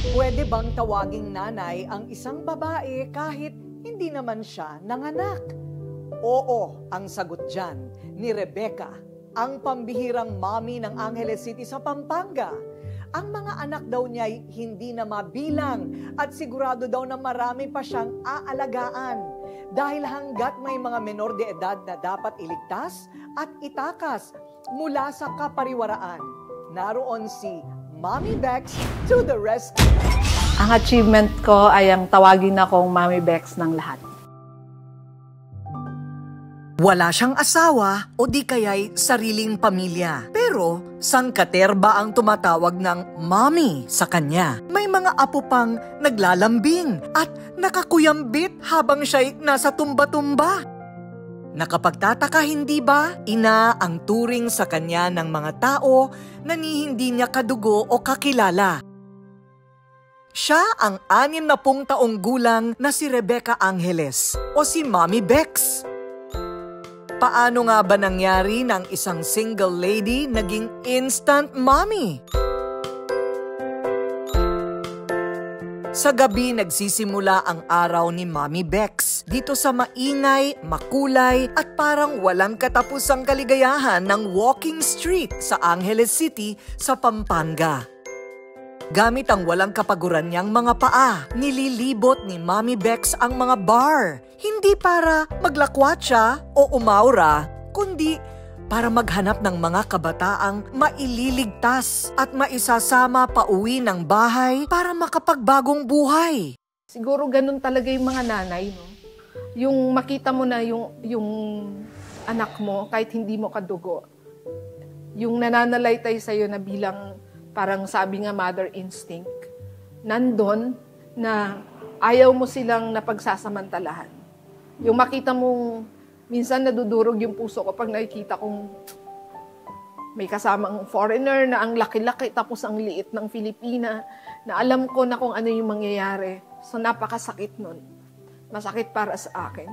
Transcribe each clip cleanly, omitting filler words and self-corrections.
Pwede bang tawaging nanay ang isang babae kahit hindi naman siya nanganak? Oo, ang sagot dyan ni Rebecca, ang pambihirang mommy ng Angeles City sa Pampanga. Ang mga anak daw niya'y hindi na mabilang at sigurado daw na marami pa siyang aalagaan. Dahil hanggat may mga menor de edad na dapat iligtas at itakas mula sa kapariwaraan. Naroon si Mommy Bex to the rescue. Ang achievement ko ay ang tawagin akong Mommy Bex ng lahat. Wala siyang asawa o di kaya'y sariling pamilya. Pero sangkaterba ang tumatawag ng mommy sa kanya. May mga apo pang naglalambing at nakakuyambit habang siya'y nasa tumba-tumba. Nakapagtataka hindi ba? Ina ang turing sa kanya ng mga tao na hindi niya kadugo o kakilala. Siya ang 60 taong gulang na si Rebecca Angeles o si Mommy Bex. Paano nga ba nangyari ng isang single lady naging instant mommy? Sa gabi nagsisimula ang araw ni Mommy Bex dito sa maingay, makulay at parang walang katapusang kaligayahan ng walking street sa Angeles City sa Pampanga. Gamit ang walang kapaguran niyang mga paa, nililibot ni Mommy Bex ang mga bar. Hindi para maglakwatsa o umaura, kundi para maghanap ng mga kabataang maililigtas at maisasama pa uwi ng bahay para makapagbagong buhay. Siguro ganun talaga yung mga nanay, no? Yung makita mo na yung anak mo kahit hindi mo kadugo. Yung nananalaytay sa'yo na bilang parang sabi nga mother instinct, nandun na ayaw mo silang napagsasamantalahan. Yung makita mong minsan nadudurog yung puso ko pag nakikita kong may kasamang foreigner na ang laki-laki tapos ang liit ng Filipina, na alam ko na kung ano yung mangyayari. So napakasakit nun. Masakit para sa akin.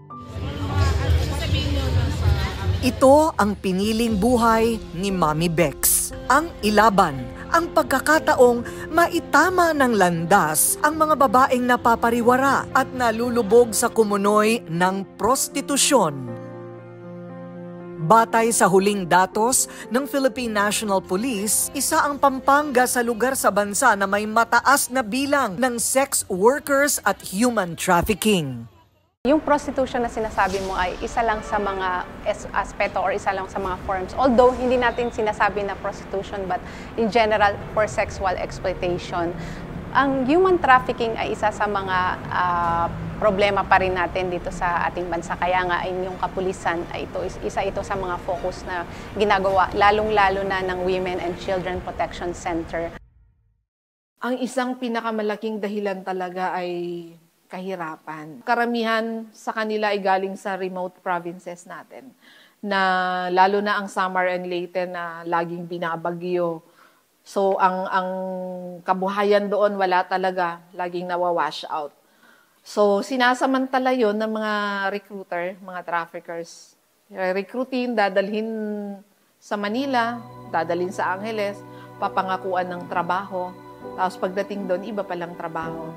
Ito ang piniling buhay ni Mommy Bex. Ang ilaban, ang pagkakataong maitama ng landas ang mga babaeng napapariwara at nalulubog sa kumunoy ng prostitusyon. Batay sa huling datos ng Philippine National Police, isa ang Pampanga sa lugar sa bansa na may mataas na bilang ng sex workers at human trafficking. Yung prostitution na sinasabi mo ay isa lang sa mga aspeto or isa lang sa mga forms. Although hindi natin sinasabi na prostitution, but in general for sexual exploitation. Ang human trafficking ay isa sa mga problema pa rin natin dito sa ating bansa. Kaya nga yung kapulisan ay isa ito sa mga focus na ginagawa, lalong-lalo na ng Women and Children Protection Center. Ang isang pinakamalaking dahilan talaga ay kahirapan. Karamihan sa kanila ay galing sa remote provinces natin, na lalo na ang Samar and Leyte na laging binabagyo. So ang kabuhayan doon wala talaga, laging nawawash out. So sinasamantala yon ng mga recruiter, mga traffickers. Recruitin, dadalhin sa Manila, dadalhin sa Angeles, papangakuan ng trabaho. Tapos pagdating doon, iba palang trabaho.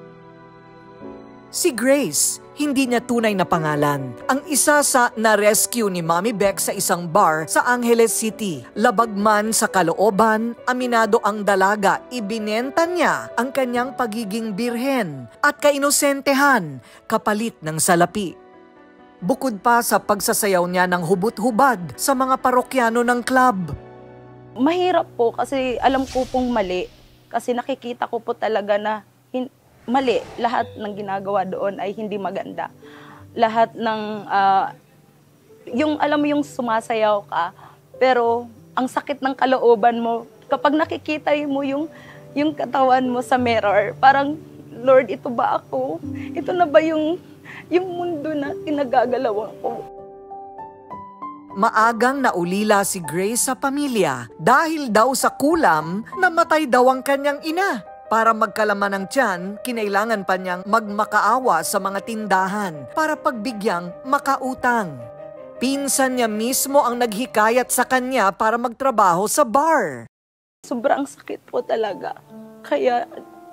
Si Grace, hindi niya tunay na pangalan. Ang isa sa na-rescue ni Mommy Bex sa isang bar sa Angeles City. Labag man sa kalooban, aminado ang dalaga, ibinenta niya ang kanyang pagiging birhen at kainosentehan kapalit ng salapi. Bukod pa sa pagsasayaw niya ng hubot-hubad sa mga parokyano ng club. Mahirap po kasi alam ko pong mali. Kasi nakikita ko po talaga na mali. Lahat ng ginagawa doon ay hindi maganda. Lahat ng, yung alam mo yung sumasayaw ka, pero ang sakit ng kalooban mo, kapag nakikita mo yung katawan mo sa mirror, parang, Lord, ito ba ako? Ito na ba yung mundo na kinagagalawan ko? Maagang naulila si Grace sa pamilya dahil daw sa kulam namatay daw ang kanyang ina. Para magkalaman ng tiyan, kinailangan pa niyang magmakaawa sa mga tindahan para pagbigyang makautang. Pinsan niya mismo ang naghikayat sa kanya para magtrabaho sa bar. Sobrang sakit po talaga. Kaya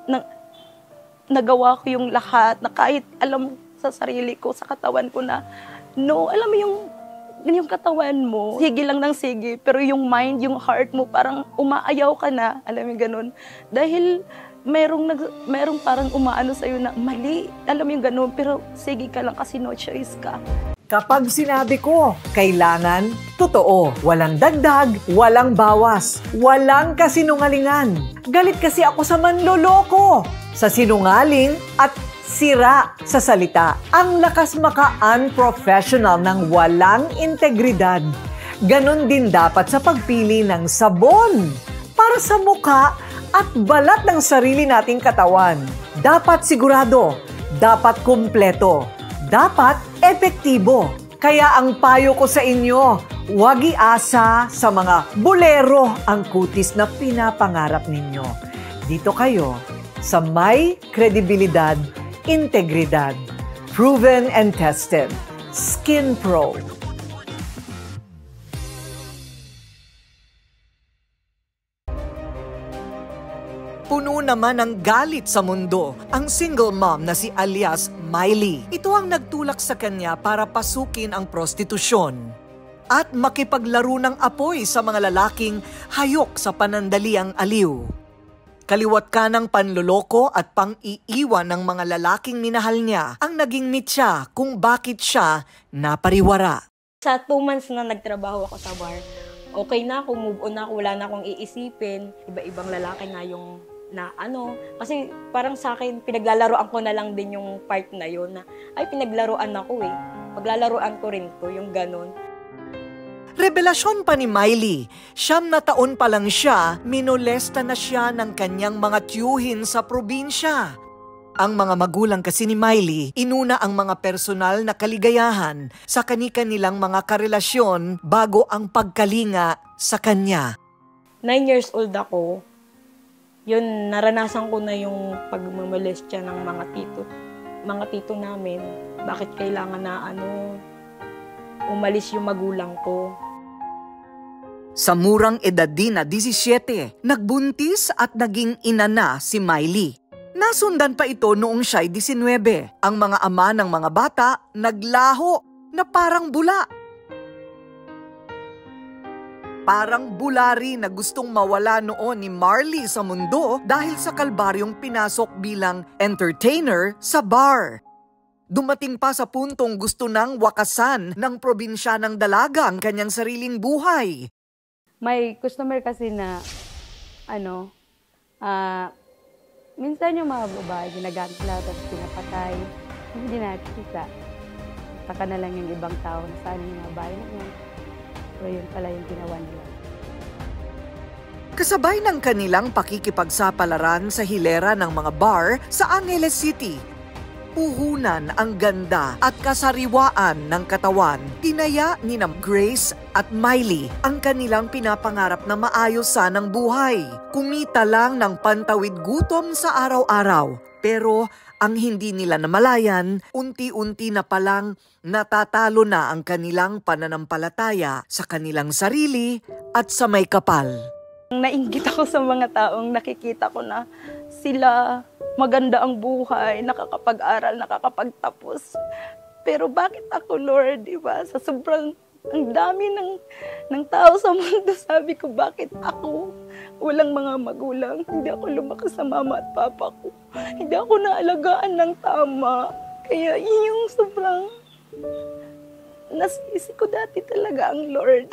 na, nagawa ko yung lahat, na kahit alam sa sarili ko, sa katawan ko na, no, alam mo yung katawan mo, sige lang ng sige, pero yung mind, yung heart mo, parang umaayaw ka na, alam mo ganun. Dahil merong parang umaano sa'yo na mali, alam mo yung ganun, pero sige ka lang kasi no choice ka. Kapag sinabi ko, kailangan, totoo. Walang dagdag, walang bawas, walang kasinungalingan. Galit kasi ako sa manloloko, sa sinungaling at sira sa salita. Ang lakas maka-unprofessional ng walang integridad. Ganon din dapat sa pagpili ng sabon para sa mukha at balat ng sarili nating katawan. Dapat sigurado, dapat kumpleto, dapat epektibo. Kaya ang payo ko sa inyo, huwag iasa sa mga bolero ang kutis na pinapangarap ninyo. Dito kayo sa may kredibilidad, integridad, proven and tested, Skin Pro. Puno naman ng galit sa mundo ang single mom na si alias Miley. Ito ang nagtulak sa kanya para pasukin ang prostitusyon at makipaglaro ng apoy sa mga lalaking hayok sa panandaliang aliw. Kaliwat ka ng panloloko at pang-iiwan ng mga lalaking minahal niya ang naging mitya kung bakit siya napariwara. Sa 2 months na nagtrabaho ako sa bar, okay na ako, move on na ako, wala na akong iisipin. Iba-ibang lalaki nga yung kasi parang sa akin, pinaglalaroan ko na lang din yung part na yun na, ay pinaglaruan ako paglalaroan ko rin to, yung ganun. Revelasyon pa ni Miley, 9 na taon pa lang siya, minolesta na siya ng kanyang mga tiyuhin sa probinsya. Ang mga magulang kasi ni Miley, inuna ang mga personal na kaligayahan sa kani-kanilang mga karelasyon bago ang pagkalinga sa kanya. 9 years old ako, yun, naranasan ko na yung pagmamolestya ng mga tito namin. Bakit kailangan na umalis yung magulang ko. Sa murang edad din na 17, nagbuntis at naging ina na si Miley. Nasundan pa ito noong siya'y 19. Ang mga ama ng mga bata naglaho na parang bula. Parang bulari na gustong mawala noon ni Marley sa mundo dahil sa kalbaryong pinasok bilang entertainer sa bar. Dumating pa sa puntong gusto nang wakasan ng probinsyanang dalaga ang kanyang sariling buhay. May customer kasi na, minsan yung mga babae, ginagamit lang, tapos pinapatay, hindi nakikita. Saka na lang yung ibang tao na sana yung mga bahay na yun. So yun pala yung ginawa nila. Kasabay ng kanilang pakikipagsapalaran sa hilera ng mga bar sa Angeles City, puhunan ang ganda at kasariwaan ng katawan. Tinaya ni Grace at Miley ang kanilang pinapangarap na maayos sanang buhay. Kumita lang ng pantawid gutom sa araw-araw. Pero ang hindi nila namalayan, unti-unti na palang natatalo na ang kanilang pananampalataya sa kanilang sarili at sa may kapal. Nainggit ako sa mga taong nakikita ko na sila maganda ang buhay, nakakapag-aral, nakakapagtapos. Pero bakit ako, Lord, di ba? Sa sobrang ang dami ng tao sa mundo, sabi ko, bakit ako? Walang mga magulang, hindi ako lumakas sa mama at papa ko. Hindi ako naalagaan ng tama. Kaya yun yung sobrang nasisi ko dati talaga ang Lord.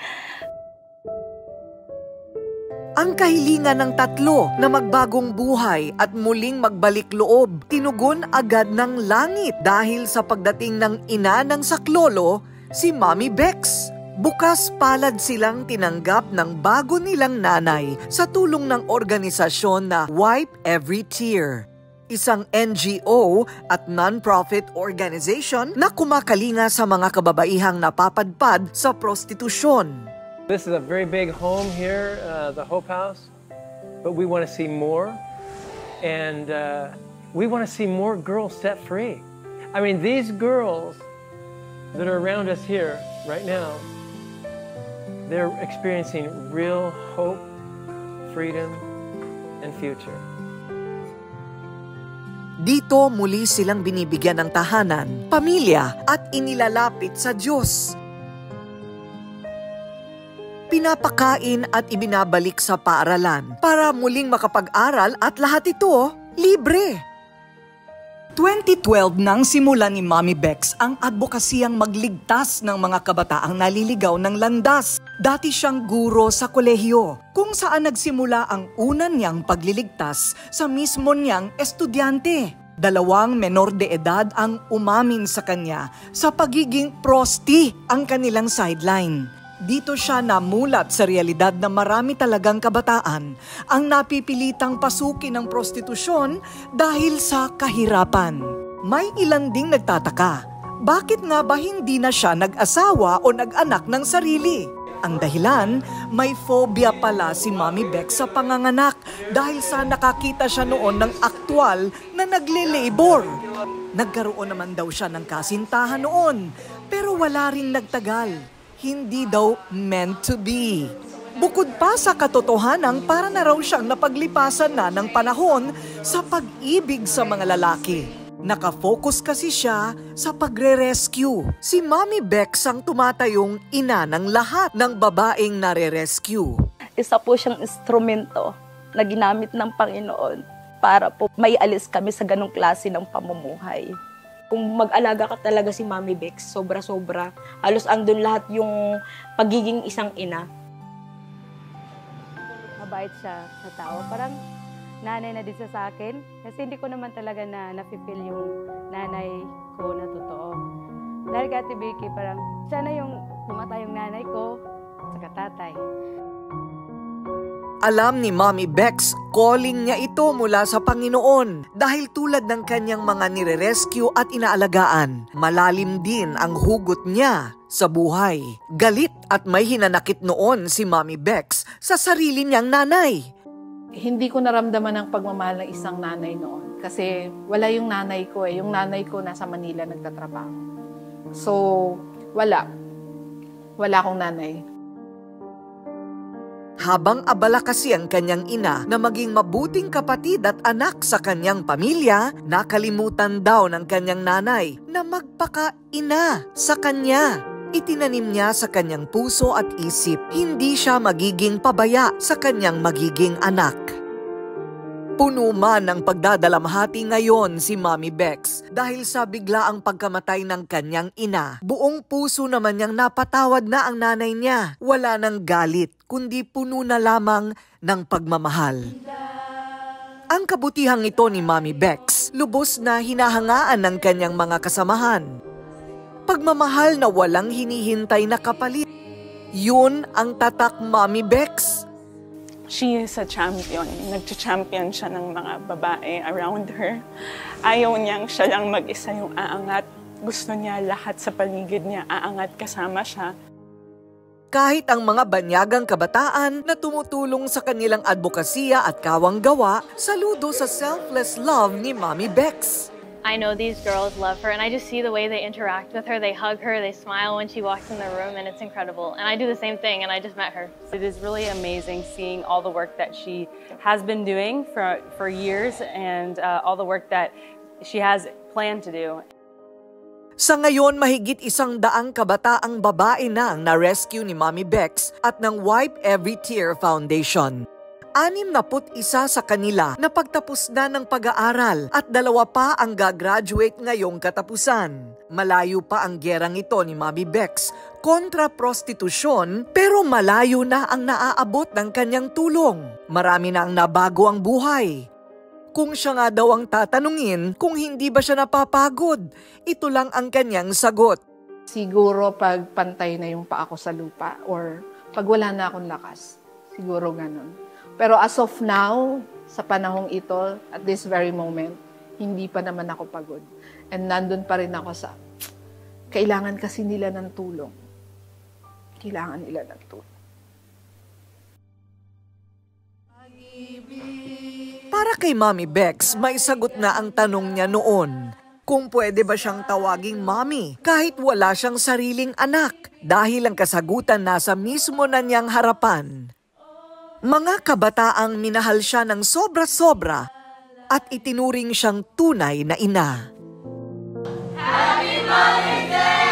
Ang kahilingan ng tatlo na magbagong buhay at muling magbalik loob, tinugon agad ng langit dahil sa pagdating ng ina ng saklolo, si Mommy Bex. Bukas palad silang tinanggap ng bago nilang nanay sa tulong ng organisasyon na Wipe Every Tear, isang NGO at non-profit organization na kumakalinga sa mga kababaihang napapadpad sa prostitusyon. This is a very big home here, the Hope House, but we want to see more, and we want to see more girls set free. I mean, these girls that are around us here right now, they're experiencing real hope, freedom, and future. Dito muli silang binibigyan ng tahanan, pamilya at inilalapit sa Diyos. Pinapakain at ibinabalik sa paaralan para muling makapag-aral at lahat ito libre. 2012 nang simulan ni Mommy Bex ang advokasiyang magligtas ng mga kabataang naliligaw ng landas. Dati siyang guro sa kolehiyo, kung saan nagsimula ang una niyang pagliligtas sa mismo niyang estudyante. 2 menor de edad ang umamin sa kanya sa pagiging prosti ang kanilang sideline. Dito siya namulat sa realidad na marami talagang kabataan ang napipilitang pasukin ng prostitusyon dahil sa kahirapan. May ilan ding nagtataka, bakit nga ba hindi na siya nag-asawa o nag-anak ng sarili? Ang dahilan, may phobia pala si Mommy Bex sa panganganak dahil sa nakakita siya noon ng aktwal na nagle-labor. Nagkaroon naman daw siya ng kasintahan noon, pero wala ring nagtagal. Hindi daw meant to be. Bukod pa sa katotohanan, para na raw siyang napaglipasan na ng panahon sa pag-ibig sa mga lalaki. Nakafocus kasi siya sa pagre-rescue. Si Mommy Bex ang tumatayong ina ng lahat ng babaeng nare-rescue. Isa po siyang instrumento na ginamit ng Panginoon para po may alis kami sa ganong klase ng pamumuhay. Kung mag-alaga ka talaga si Mommy Bex, sobra-sobra. Halos andun lahat yung pagiging isang ina. Mabait siya sa tao. Parang nanay na din siya sa akin. Kasi hindi ko naman talaga na napipil yung nanay ko na totoo. Dahil kay Ate Vicky, parang siya na yung pumatay yung nanay ko at tatay. Alam ni Mommy Bex, calling niya ito mula sa Panginoon dahil tulad ng kanyang mga nire-rescue at inaalagaan, malalim din ang hugot niya sa buhay. Galit at may hinanakit noon si Mommy Bex sa sarili niyang nanay. Hindi ko naramdaman ang pagmamahal ng isang nanay noon kasi wala yung nanay ko eh. Yung nanay ko nasa Manila nagtatrabaho. So, wala. Wala akong nanay. Habang abala kasi ang kanyang ina na maging mabuting kapatid at anak sa kanyang pamilya, nakalimutan daw ng kanyang nanay na magpaka-ina sa kanya. Itinanim niya sa kanyang puso at isip, hindi siya magiging pabaya sa kanyang magiging anak. Puno man ng pagdadalamhati ngayon si Mommy Bex dahil sa biglaang pagkamatay ng kanyang ina. Buong puso naman niyang napatawad na ang nanay niya. Wala nang galit, kundi puno na lamang ng pagmamahal. Ang kabutihang ito ni Mommy Bex, lubos na hinahangaan ng kanyang mga kasamahan. Pagmamahal na walang hinihintay na kapalit. Yun ang tatak Mommy Bex. She is a champion. Nag-champion siya ng mga babae around her. Ayaw niyang siya lang mag-isa yung aangat. Gusto niya lahat sa paligid niya aangat kasama siya. Kahit ang mga banyagang kabataan na tumutulong sa kanilang advokasya at kawang-gawa, saludo sa selfless love ni Mommy Bex. I know these girls love her, and I just see the way they interact with her. They hug her, they smile when she walks in the room, and it's incredible. And I do the same thing, and I just met her. It is really amazing seeing all the work that she has been doing for years and all the work that she has planned to do. Sa ngayon, mahigit 100 kabataang babae na ang na-rescue ni Mommy Bex at ng Wipe Every Tear Foundation. 61 sa kanila na pagtapos na ng pag-aaral at 2 pa ang gagraduate ngayong katapusan. Malayo pa ang gerang ito ni Mommy Bex kontra prostitusyon, pero malayo na ang naaabot ng kanyang tulong. Marami na ang nabago ang buhay. Kung siya nga daw ang tatanungin kung hindi ba siya napapagod, ito lang ang kanyang sagot. Siguro pag pantay na yung paa ko sa lupa or pag wala na akong lakas. Siguro ganun. Pero as of now, sa panahong ito, at this very moment, hindi pa naman ako pagod. And nandun pa rin ako sa, kailangan kasi nila ng tulong. Kailangan nila ng tulong. Para kay Mommy Bex, may sagot na ang tanong niya noon. Kung pwede ba siyang tawaging mommy kahit wala siyang sariling anak dahil ang kasagutan nasa mismo na niyang harapan. Mga kabataang minahal siya ng sobra-sobra at itinuring siyang tunay na ina. Happy Mother's Day!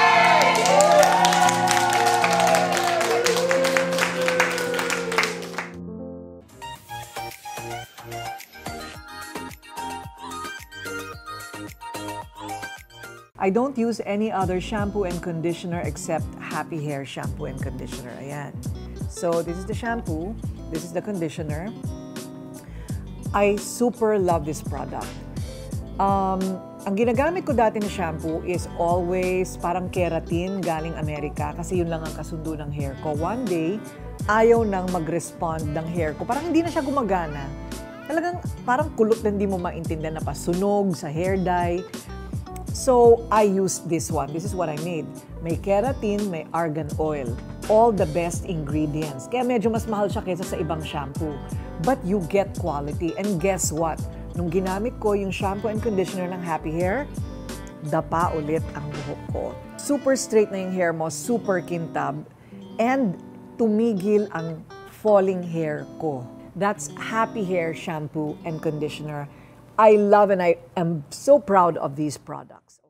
I don't use any other shampoo and conditioner except Happy Hair shampoo and conditioner. Ayan. So, this is the shampoo. This is the conditioner. I super love this product. Ang ginagamit ko dati na shampoo is always parang keratin galing Amerika kasi yun lang ang kasundo ng hair ko. One day, ayaw nang mag-respond ng hair ko. Parang hindi na siya gumagana. Talagang parang kulot na hindi mo maintindihan na pasunog sa hair dye. So, I used this one. This is what I made. May keratin, may argan oil. All the best ingredients. Kaya medyo mas mahal siya kaysa sa ibang shampoo. But you get quality. And guess what? Nung ginamit ko yung shampoo and conditioner ng Happy Hair, dapa ulit ang buhok ko. Super straight na yung hair mo, super kintab, and tumigil ang falling hair ko. That's Happy Hair shampoo and conditioner. I love and I am so proud of these products.